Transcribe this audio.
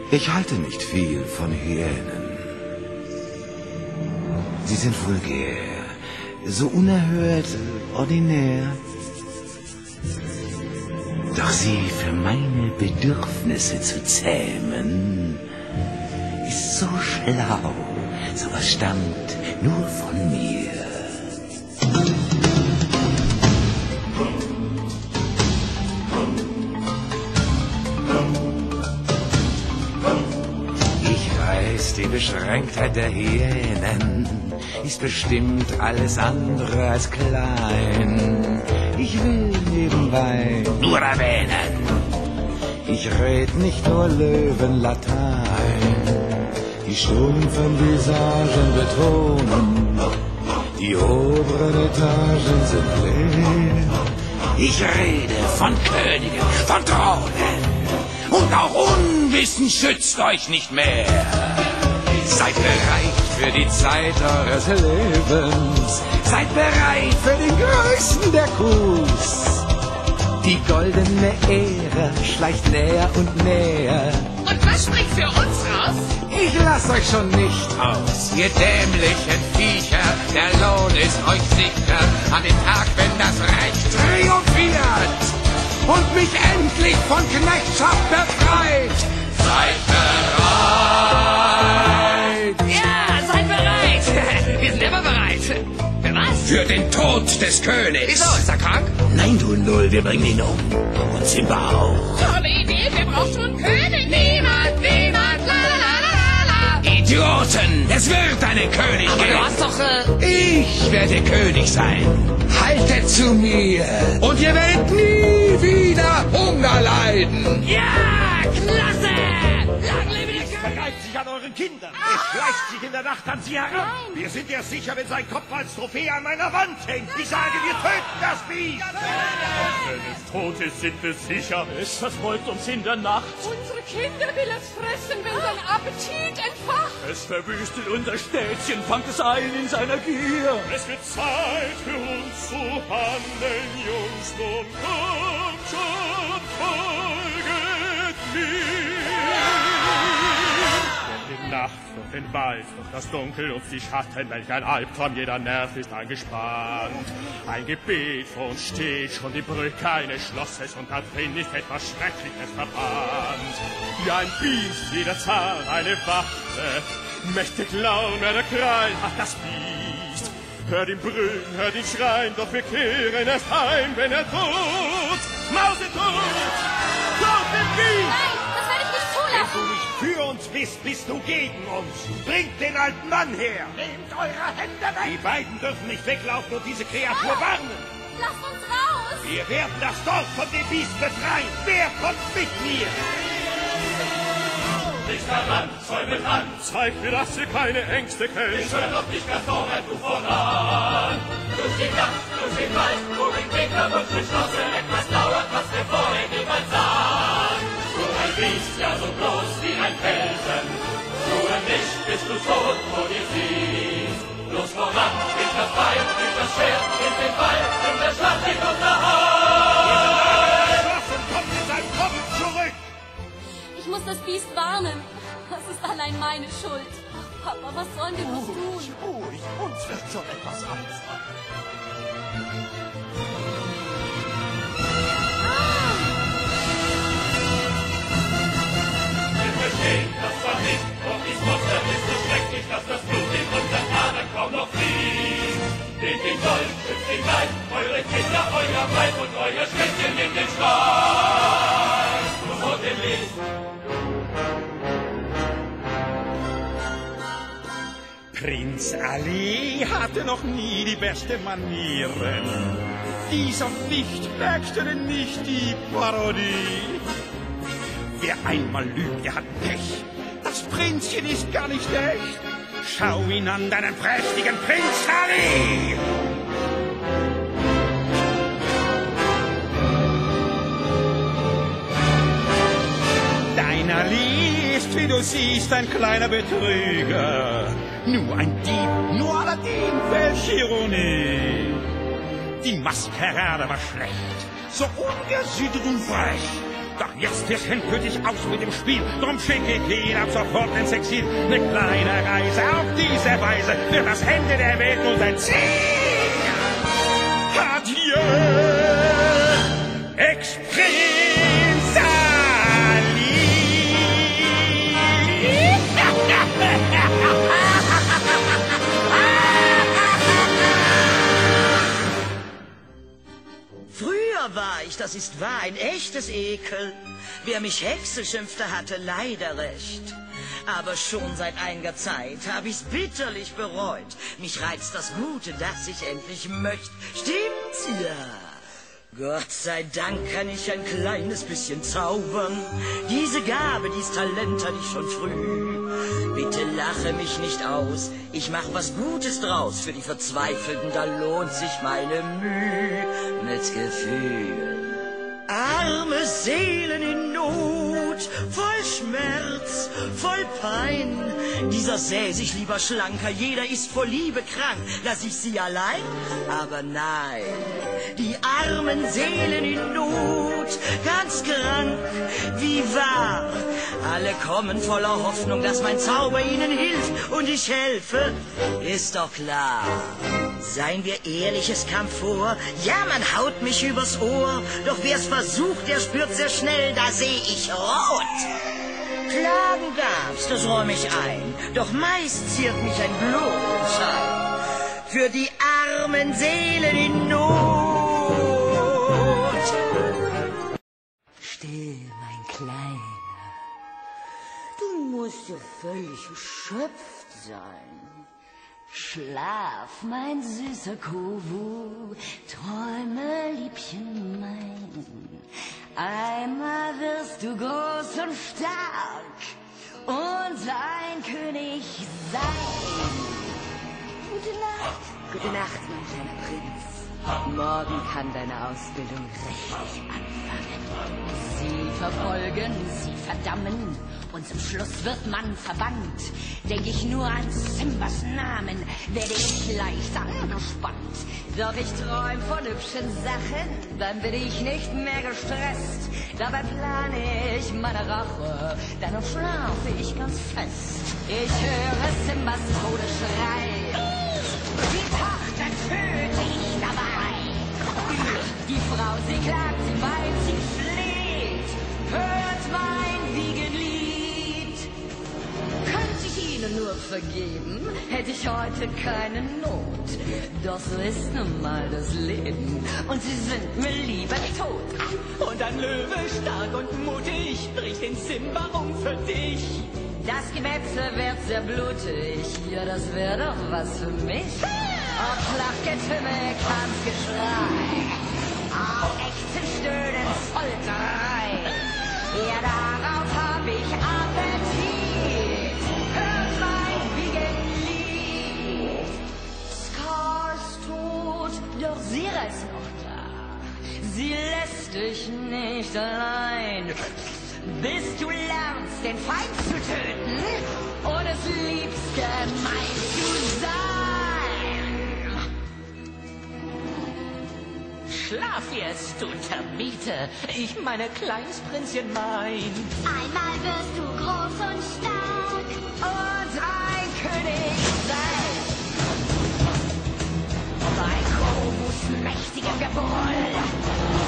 Ich halte nicht viel von Hyänen. Sie sind vulgär, so unerhört, ordinär. Doch sie für meine Bedürfnisse zu zähmen, ist so schlau. Sowas stammt nur von mir. Die Beschränktheit der Hyänen ist bestimmt alles andere als klein. Ich will nebenbei nur erwähnen, ich red nicht nur Löwenlatein. Die stumpfen Visagen betonen, die oberen Etagen sind leer. Ich rede von Königen, von Thronen, und auch Unwissen schützt euch nicht mehr. Seid bereit für die Zeit eures Lebens. Seid bereit für den größten der Coups. Die goldene Ära schleicht näher und näher. Und was spricht für uns raus? Ich lass euch schon nicht aus, ihr dämlichen Viecher. Der Lohn ist euch sicher an dem Tag, wenn das Recht triumphiert und mich endlich von Knechtschaft befreit. Seid bereit! Ja, seid bereit! Wir sind immer bereit. Für was? Für den Tod des Königs. Wieso, ist er krank? Nein, du Null, wir bringen ihn um. Und Simba auch. Tolle Idee, wer braucht schon einen König? Niemand, niemand, la la la la. Idioten, es wird einen König Aber geben. du hast doch, Ich werde König sein. Haltet zu mir. Und ihr werdet nie wieder Hunger leiden. Ja, klasse! Lang lebe der König! Vergreift sich an euren Kindern. Es schleicht sich in der Nacht an sie heran. Nein. Wir sind erst sicher, wenn sein Kopf als Trophäe an meiner Wand hängt. Ich sage, wir töten das Biest. Wenn es tot ist, sind wir sicher. Es verfolgt uns in der Nacht. Unsere Kinder will es fressen, wenn sein Appetit entfacht. Es verwüstet unser Städtchen, fangt es ein in seiner Gier. Es wird Zeit für uns zu handeln, Jungs, nun kommt schon, folget mir. Die Nacht und den Wald und das Dunkel und die Schatten, welch ein Albtraum, jeder Nerv ist angespannt. Ein Gebet vor uns steht schon die Brücke eines Schlosses und da drin ist etwas Schreckliches verbannt. Wie ein Biest, jeder Zahn eine Wache, mächtig laun, wer der Krallen hat das Biest. Hört ihn brüllen, hört ihn schreien, doch wir kehren erst heim, wenn er tot, Mausetot, tot im Biest. Nein, das werde ich nicht Wenn du zulassen. nicht für uns bist, bist du gegen uns. Bringt den alten Mann her. Nehmt eure Hände weg. Die beiden dürfen nicht weglaufen und diese Kreatur warnen. Lasst uns raus. Wir werden das Dorf von dem Biest befreien. Wer kommt mit mir? Nicht daran, Zäume an, zeigt mir, dass ihr keine Ängste kennt. Ich höre doch nicht mehr vor, du voran. Durch die Nacht, durch den Wald, wo ein Weg verwunscht Schlosse, etwas dauert, was wir vorher niemals sahen. Du ein Biest, ja so groß wie ein Felsen, ruhe nicht, bis du tot vor dir siehst. Los voran, in das Beil, in das Schwert, in den Ball, in der Schlacht, in unser Haus. Kommt in seinen Kopf zurück. Ich muss das Biest warnen. Das ist allein meine Schuld. Papa, was sollen wir bloß tun? Ruhig, uns wird schon etwas einfallen. Wir verstehen das zwar nicht, doch dies Monster ist so schrecklich, dass das Blut in unseren Adern kaum noch fließt. Nehmt den Dolch, schützt den Leib, eure Kinder, euer Weib und euer Schwätzchen in den Stall. So den Lied. Prinz Ali hatte noch nie die beste Manieren. Dieser nicht merkte denn nicht die Parodie. Wer einmal lügt, der hat Pech. Das Prinzchen ist gar nicht echt. Schau ihn an, deinen prächtigen Prinz Ali! Dein Ali ist, wie du siehst, ein kleiner Betrüger. Nur ein Dieb, nur Aladdin, welche Ironie. Die Maskerade war schlecht, so ungesühtet und frech. Doch jetzt ist endgültig aus mit dem Spiel. Drum schicke ich ihn ab sofort ins Exil. Eine kleine Reise auf diese Weise wird das Ende der Welt nun sein Ziel. Adieu, Ex-Prinz Ali. Früher war ich, das ist wahr, ein echtes Ekel. Wer mich Hexe schimpfte, hatte leider recht. Aber schon seit einiger Zeit habe ich's bitterlich bereut. Mich reizt das Gute, das ich endlich möchte. Stimmt's? Ja. Gott sei Dank kann ich ein kleines bisschen zaubern. Diese Gabe, dieses Talent hatte ich schon früh. Bitte lache mich nicht aus. Ich mach was Gutes draus. Für die Verzweifelten, da lohnt sich meine Mühe. Mit Gefühl. Arme Seelen in Not, voll Schmerz, voll Pein. Dieser sähe sich lieber schlanker, jeder ist vor Liebe krank. Lass ich sie allein? Aber nein, die armen Seelen in Not, ganz krank, wie wahr. Alle kommen voller Hoffnung, dass mein Zauber ihnen hilft und ich helfe, ist doch klar. Seien wir ehrlich, es kam vor, ja, man haut mich übers Ohr, doch wer's versucht, der spürt sehr schnell, da seh ich rot. Klagen gab's, das räum ich ein, doch meist ziert mich ein Blumenschein. Für die armen Seelen in Not. Still, mein Kleiner, du musst ja völlig erschöpft sein. Schlaf, mein süßer Kuhu, träume, Liebchen mein. Einmal wirst du groß und stark und ein König sein. Gute Nacht, mein kleiner Prinz. Morgen kann deine Ausbildung richtig anfangen. Sie verfolgen, sie verdammen und zum Schluss wird man verbannt. Denk ich nur an Simbas Namen, werde ich leicht angespannt. Doch ich träum von hübschen Sachen, dann bin ich nicht mehr gestresst. Dabei plane ich meine Rache, dann schlafe ich ganz fest. Ich höre Simbas Todesschrei, die Tochter töte ich dabei. Die Frau, sie klagt, sie weint, sie fleht, hört mein Wiegenlied. Könnte ich ihnen nur vergeben, hätte ich heute keine Not. Doch so ist nun mal das Leben und sie sind mir lieber tot. Und ein Löwe, stark und mutig, bricht den Simba um für dich. Das Gemetzel wird sehr blutig, ja, das wär doch was für mich. Auf Flachgetümmel, Kampfgeschrei, auf echten Stöhnen, Folterei. Ja, darauf hab ich Appetit, hört mein Wiegenlied. Scar ist tot, doch sie ist noch da. Sie lässt dich nicht allein, bis du lernst, den Feind zu töten und es liebst gemein zu sein. Schlaf jetzt, du Termite, ich meine Kleinsprinzchen mein. Einmal wirst du groß und stark Und ein König sein. Bei Korvus mächtigem Gebrüll